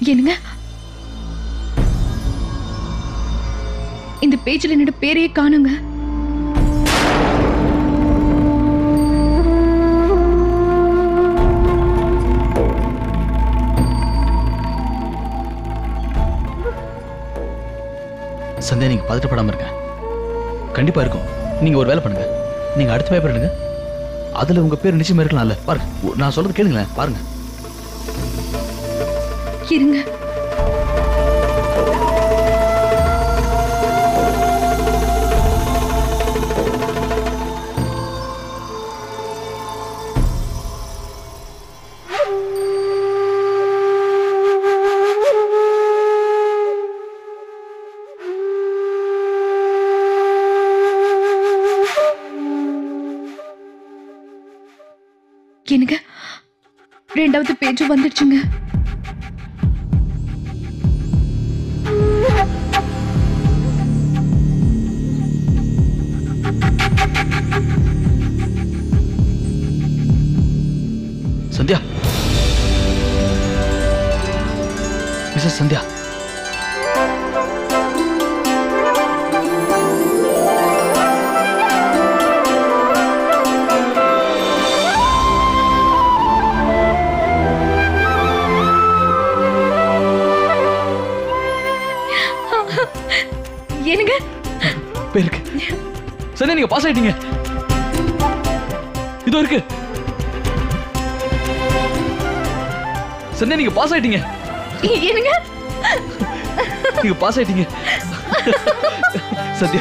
என்னங்க இந்த பேஜ்ல என்னோட பேரையே காணுங்க. சந்தியா, நீங்க பதட்டப்படாம இருங்க. கண்டிப்பா இருக்கும். நீங்க ஒரு வேலை பண்ணுங்க. நீங்க அடுத்த பேப்பர் எடுங்க. அதுல உங்க பேர் நிச்சயமா இருக்கலாம்ல. பாருங்க, நான் சொல்றது கேளுங்களேன். பாருங்க. இருங்க. எனக்கு 2வது பேஜ் வந்துடுச்சுங்க. சந்தியா, மிஸ்ஸஸ் சந்தியா, என்னங்க பேருக்கு சந்தியா, நீங்க பாஸ் ஆயிட்டீங்க. இதோ இருக்கு. சந்தியா, நீங்க பாஸ் ஆயிட்டீங்க. என்னங்க நீங்க பாஸ் ஆயிட்டீங்க. சந்தியா,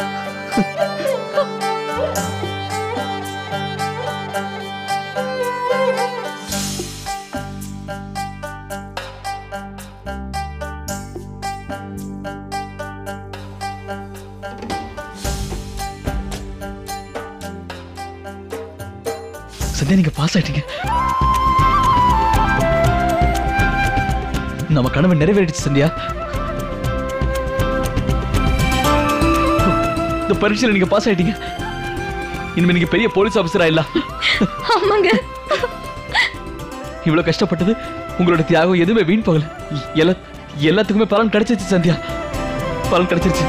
சந்தியா, நீங்க பாஸ் ஆயிட்டீங்க. நம்ம கனவு நிறைவேறிடுச்சு சந்தியா. இந்த பரீட்சையில நீங்க பாஸ் ஆயிட்டீங்க. இனிமே நீங்க பெரிய போலீஸ் ஆபீசரா இல்ல. ஆமாங்க. இவ்வளவு கஷ்டப்பட்டது, உங்களோட தியாகம் எதுவுமே வீண் போகல. எல்லாத்துக்குமே பலன் கிடைச்சிருச்சு சந்தியா. பலன் கிடைச்சிருச்சு.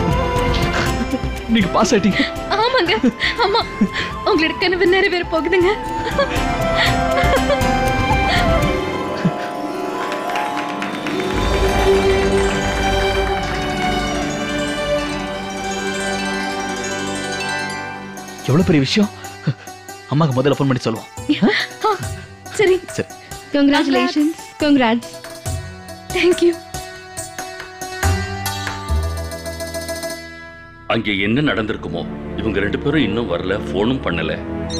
நீங்க பாஸ் ஆயிட்டீங்க. ஆமாங்க. ஆமா, உங்களோட கனவு நிறைவேற போகுதுங்க. எவ்வளவு பெரிய விஷயம். அம்மாக்கு முதல்ல ஃபோன் பண்ணி சொல்லுவோம். சரி சரி. கங்க்ராச்சுலேஷன்ஸ். கங்க்ராட்ஸ். Thank you. அங்கே என்ன நடந்திருக்குமோ? இவங்க 2 பேரும் இன்னும் வரல, போனும் பண்ணல.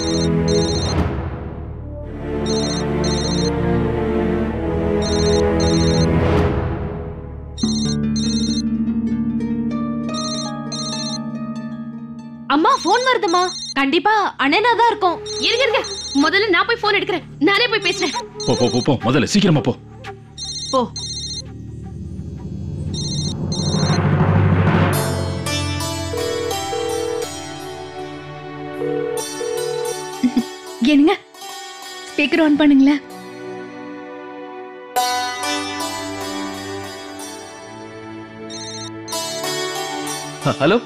அம்மா, போன் வருதுமா. கண்டிப்பா அண்ணனா தான் இருக்கும். இருங்க, முதல்ல நான் போய் போன் எடுக்கிறேன். நானே போய் பேசுறேன். போ போ போ, முதல்ல சீக்கிரமா போ. போ. என்னங்க, ஸ்பீக்கர் ஆன் பண்ணுங்களேன். ஹலோ.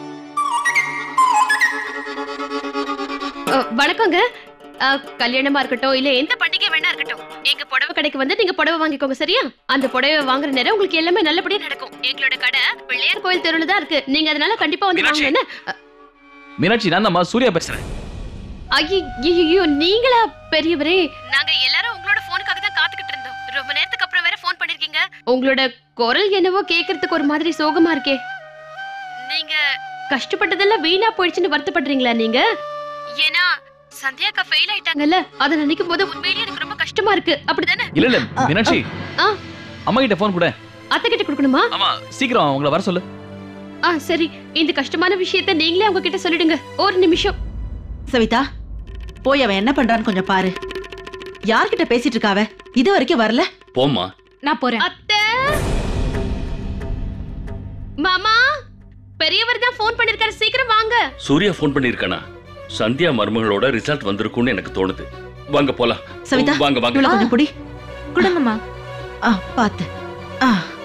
வணக்கங்க. கல்யாணமா இருக்கட்டும், இல்ல எந்த பண்டிகை வேணா இருக்கட்டும், எங்க புடவை கடைக்கு வந்து நீங்க புடவை வாங்கிக்கோங்க. சரியா? அந்த புடவை வாங்குற நேரம் உங்களுக்கு எல்லாமே நல்லபடியா நடக்கும். எங்களோட கடை பிள்ளையார் கோயில் தெருவுல தான் இருக்கு. நீங்க அதனால கண்டிப்பா வந்து வாங்குங்க. மீனாட்சி, நான் தான் சூர்யா பேசுறேன். ஐயோ, நீங்களா பெரியவரே? நாங்க எல்லாரும் உங்களோட போனுக்காக தான் காத்துக்கிட்டு இருந்தோம். ரொம்ப நேரத்துக்கு அப்புறம் வேற போன் பண்ணிருக்கீங்க. உங்களோட குரல் என்னவோ கேக்குறதுக்கு ஒரு மாதிரி சோகமா இருக்கே. நீங்க கஷ்டப்பட்டதெல்லாம் வீணா போயிடுச்சுன்னு வருத்தப்படுறீங்களா நீங்க? ஏன்னா சந்தியாக்கா ஃபெயில் ஆயிட்டாங்கல்ல, அத நினைக்கும் போது உண்மையிலேயே எனக்கு ரொம்ப கஷ்டமா இருக்கு. அப்படிதானே? இல்ல இல்ல மீனாட்சி, அம்மா கிட்ட போன் கொடு. அத்தை கிட்ட கொடுக்கணுமா? ஆமா, சீக்கிரம் அவங்கள வர சொல்லு. சரி, இந்த கஷ்டமான விஷயத்தை நீங்களே அவங்க கிட்ட சொல்லிடுங்க. ஒரு நிமிஷம். சவிதா, போய் அவன் என்ன பண்றான்னு கொஞ்சம் பாரு. யார்கிட்ட பேசிட்டு இருக்காவ? இது வரைக்கும் வரல. போம்மா. நான் போறேன். அத்தை, மாமா, பெரியவர் தான் போன் பண்ணிருக்காரு. சீக்கிரம் வாங்க. சூர்யா போன் பண்ணிருக்கானா? சந்தியா மருமகளோட ரிசல்ட் வந்திருக்கும்னு எனக்கு தோணுது. வாங்க போலாம். சவிதா, வாங்க வாங்க. கொஞ்சம் புடி. குடுங்கம்மா. பாத்து. ஆ